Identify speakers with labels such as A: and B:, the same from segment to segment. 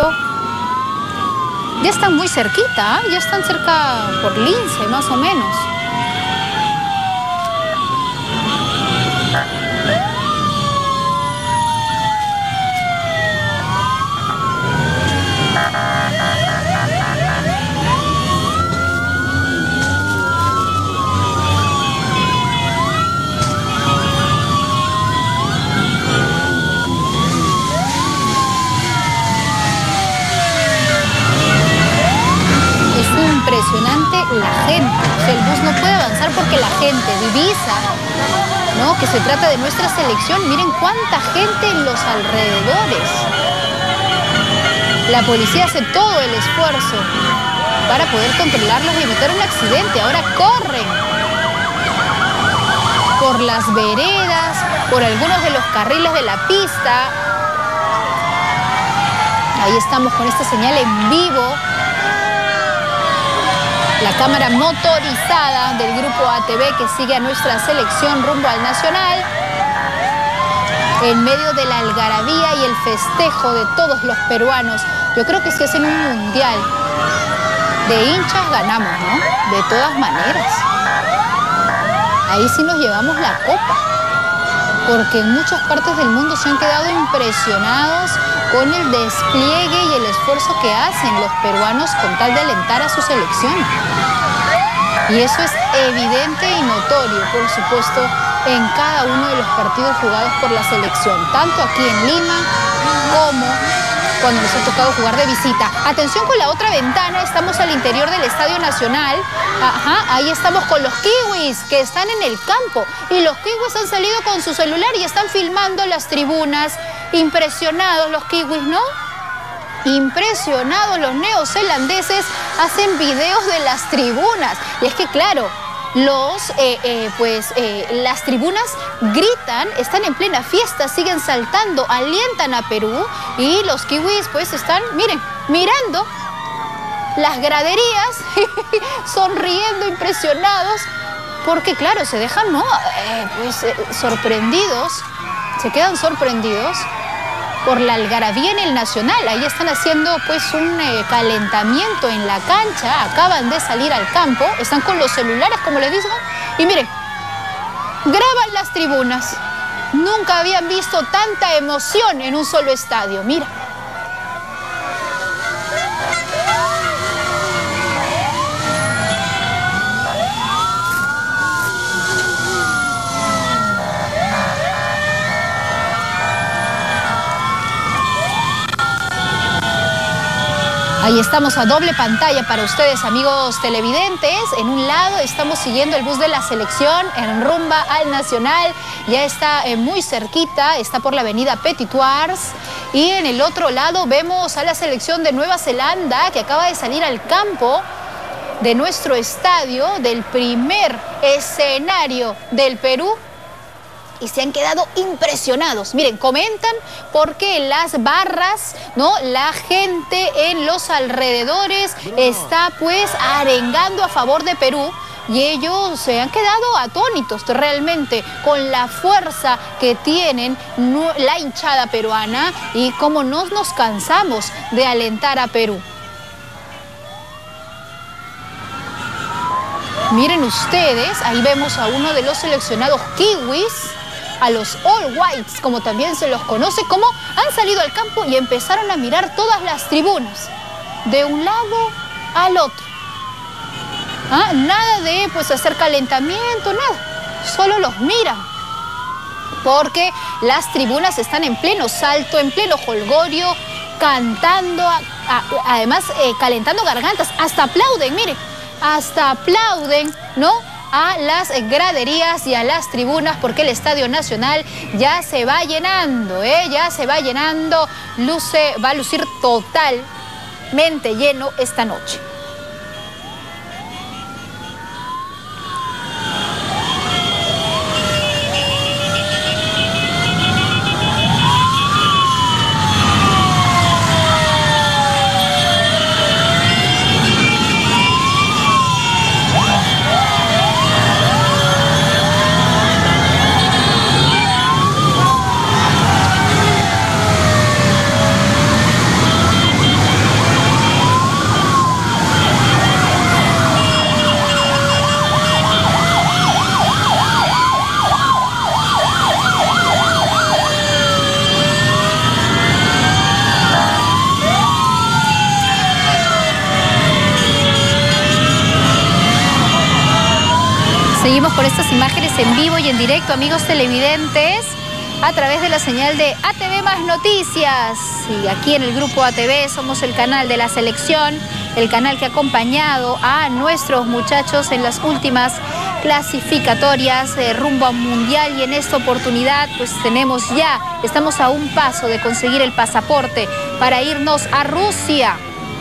A: esto. Ya están muy cerquita, ya están cerca por Lince, más o menos. Impresionante la gente, o sea, el bus no puede avanzar porque la gente divisa, ¿no?, que se trata de nuestra selección. Miren cuánta gente en los alrededores. La policía hace todo el esfuerzo para poder controlarlos y evitar un accidente. Ahora corren por las veredas, por algunos de los carriles de la pista. Ahí estamos con esta señal en vivo. La cámara motorizada del grupo ATV que sigue a nuestra selección rumbo al Nacional. En medio de la algarabía y el festejo de todos los peruanos. Yo creo que si hacen un mundial de hinchas ganamos, ¿no? De todas maneras. Ahí sí nos llevamos la copa. Porque en muchas partes del mundo se han quedado impresionados con el despliegue y el esfuerzo que hacen los peruanos con tal de alentar a su selección. Y eso es evidente y notorio, por supuesto, en cada uno de los partidos jugados por la selección, tanto aquí en Lima como cuando nos ha tocado jugar de visita. Atención con la otra ventana, estamos al interior del Estadio Nacional. Ajá, ahí estamos con los kiwis que están en el campo. Y los kiwis han salido con su celular y están filmando las tribunas. Impresionados los kiwis, ¿no? Impresionados los neozelandeses, hacen videos de las tribunas. Y es que claro, las tribunas gritan, están en plena fiesta, siguen saltando, alientan a Perú. Y los kiwis pues están, miren, mirando las graderías, sonriendo, impresionados. Porque claro, se dejan, ¿no? Sorprendidos, se quedan sorprendidos por la algarabía en el Nacional. Ahí están haciendo pues un calentamiento en la cancha, acaban de salir al campo, están con los celulares, como les digo, y miren, graban las tribunas. Nunca habían visto tanta emoción en un solo estadio, mira. Ahí estamos a doble pantalla para ustedes, amigos televidentes. En un lado estamos siguiendo el bus de la selección en rumba al Nacional. Ya está muy cerquita, está por la avenida Petitoires. Y en el otro lado vemos a la selección de Nueva Zelanda que acaba de salir al campo de nuestro estadio, del primer escenario del Perú. Y se han quedado impresionados. Miren, comentan porque las barras, ¿no? La gente en los alrededores está pues arengando a favor de Perú. Y ellos se han quedado atónitos realmente con la fuerza que tienen la hinchada peruana y cómo no nos cansamos de alentar a Perú. Miren ustedes, ahí vemos a uno de los seleccionados kiwis, a los All Whites, como también se los conoce, como han salido al campo y empezaron a mirar todas las tribunas, de un lado al otro. Nada de pues hacer calentamiento, nada, solo los miran, porque las tribunas están en pleno salto, en pleno jolgorio, cantando, además calentando gargantas, hasta aplauden, miren, hasta aplauden, ¿no?, a las graderías y a las tribunas, porque el Estadio Nacional ya se va llenando, ya se va llenando, va a lucir totalmente lleno esta noche. Seguimos con estas imágenes en vivo y en directo, amigos televidentes, a través de la señal de ATV Más Noticias. Y aquí en el Grupo ATV somos el canal de la selección, el canal que ha acompañado a nuestros muchachos en las últimas clasificatorias rumbo a un mundial, y en esta oportunidad pues estamos a un paso de conseguir el pasaporte para irnos a Rusia.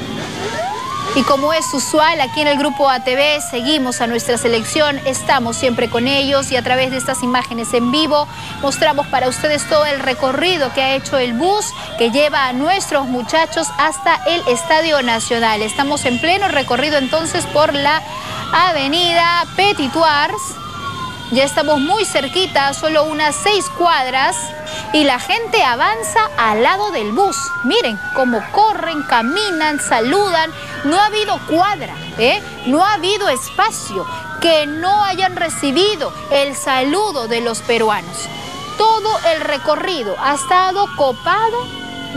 A: Y como es usual, aquí en el Grupo ATV seguimos a nuestra selección, estamos siempre con ellos, y a través de estas imágenes en vivo mostramos para ustedes todo el recorrido que ha hecho el bus que lleva a nuestros muchachos hasta el Estadio Nacional. Estamos en pleno recorrido entonces por la avenida Petitoires. Ya estamos muy cerquita, solo unas 6 cuadras, y la gente avanza al lado del bus. Miren cómo corren, caminan, saludan. No ha habido cuadra, no ha habido espacio que no hayan recibido el saludo de los peruanos. Todo el recorrido ha estado copado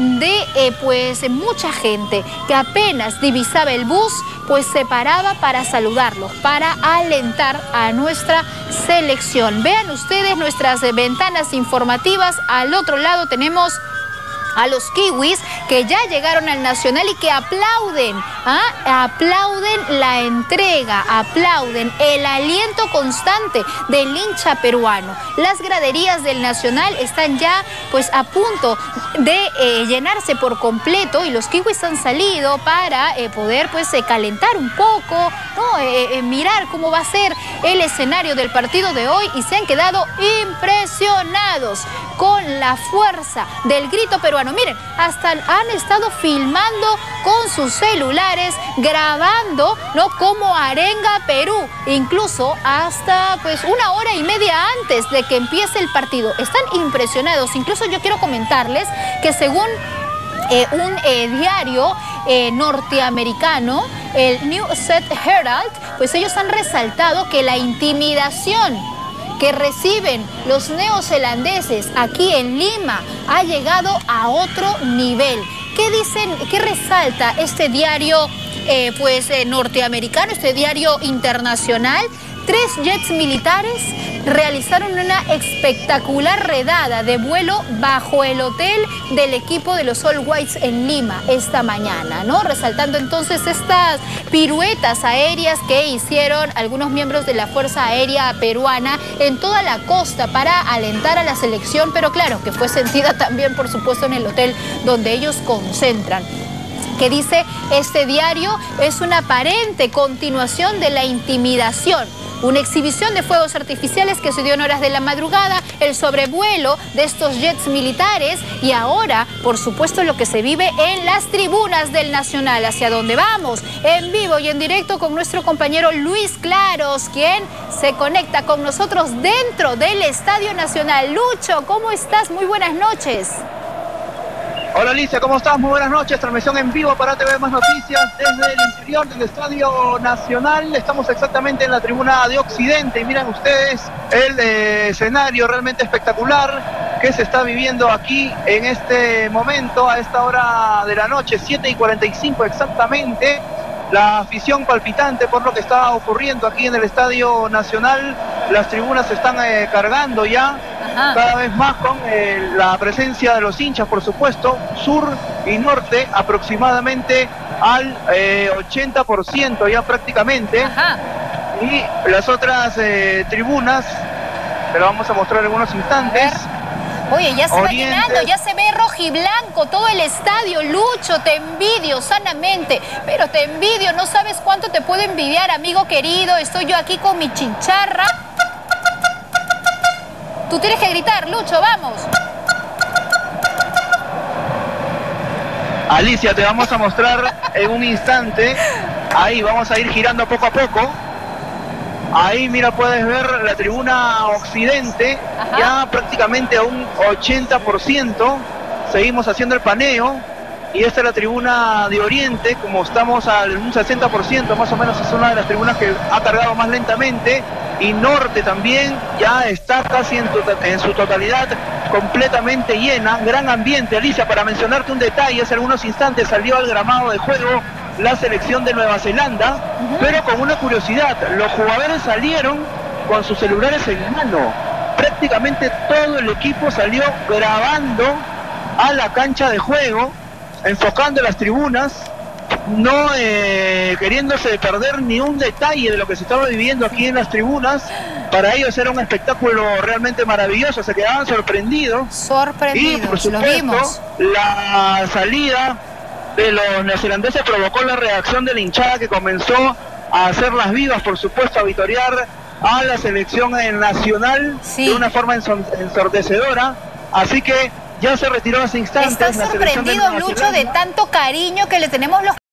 A: de mucha gente que apenas divisaba el bus, pues se paraba para saludarlos, para alentar a nuestra selección. Vean ustedes nuestras ventanas informativas. Al otro lado tenemos a los kiwis que ya llegaron al Nacional y que aplauden, aplauden la entrega, aplauden el aliento constante del hincha peruano. Las graderías del Nacional están ya pues a punto de llenarse por completo, y los kiwis han salido para poder calentar un poco, mirar cómo va a ser el escenario del partido de hoy, y se han quedado impresionados con la fuerza del grito peruano. Miren, hasta han estado filmando con sus celulares, grabando, cómo arenga Perú, incluso hasta una hora y media antes de que empiece el partido. Están impresionados. Incluso yo quiero comentarles que según un diario norteamericano, el New Set Herald, pues ellos han resaltado que la intimidación que reciben los neozelandeses aquí en Lima ha llegado a otro nivel. ¿Qué dicen, qué resalta este diario norteamericano, este diario internacional? 3 jets militares realizaron una espectacular redada de vuelo bajo el hotel del equipo de los All Whites en Lima esta mañana, resaltando entonces estas piruetas aéreas que hicieron algunos miembros de la Fuerza Aérea Peruana en toda la costa para alentar a la selección, pero claro, que fue sentida también, por supuesto, en el hotel donde ellos concentran. Que dice este diario, es una aparente continuación de la intimidación. Una exhibición de fuegos artificiales que se dio en horas de la madrugada, el sobrevuelo de estos jets militares, y ahora, por supuesto, lo que se vive en las tribunas del Nacional, hacia donde vamos, en vivo y en directo con nuestro compañero Luis Claros, quien se conecta con nosotros dentro del Estadio Nacional. Lucho, ¿cómo estás? Muy buenas noches.
B: Hola Alicia, ¿cómo estás? Muy buenas noches, transmisión en vivo para ATV Más Noticias desde el interior del Estadio Nacional. Estamos exactamente en la tribuna de Occidente y miren ustedes el escenario realmente espectacular que se está viviendo aquí en este momento, a esta hora de la noche, 7:45 exactamente. La afición palpitante por lo que está ocurriendo aquí en el Estadio Nacional. Las tribunas se están cargando ya cada vez más con la presencia de los hinchas, por supuesto, sur y norte, aproximadamente al 80% ya prácticamente. Y las otras tribunas, te lo vamos a mostrar en algunos instantes.
A: Oye, ya se va llenando, ya se ve rojiblanco todo el estadio. Lucho, te envidio sanamente, pero te envidio, no sabes cuánto te puedo envidiar, amigo querido. Estoy yo aquí con mi chicharra. Tú tienes que gritar, Lucho, vamos.
B: Alicia, te vamos a mostrar en un instante. Ahí vamos a ir girando poco a poco. Ahí, mira, puedes ver la tribuna Occidente, ya prácticamente a un 80%. Seguimos haciendo el paneo. Y esta es la tribuna de Oriente, como estamos al un 60%, más o menos es una de las tribunas que ha cargado más lentamente. Y Norte también ya está casi en su totalidad completamente llena. Gran ambiente, Alicia, para mencionarte un detalle, hace algunos instantes salió al gramado de juego la selección de Nueva Zelanda, pero con una curiosidad, los jugadores salieron con sus celulares en mano. Prácticamente todo el equipo salió grabando a la cancha de juego, enfocando las tribunas, no queriéndose perder ni un detalle de lo que se estaba viviendo aquí en las tribunas. Para ellos era un espectáculo realmente maravilloso, se quedaban sorprendidos. Y por supuesto, la salida de los neozelandeses provocó la reacción de la hinchada, que comenzó a hacer las vivas, por supuesto, a vitorear a la selección nacional de una forma ensordecedora. Así que ya se retiró hace instantes.
A: ¿Estás sorprendido, Lucho, de tanto cariño que le tenemos los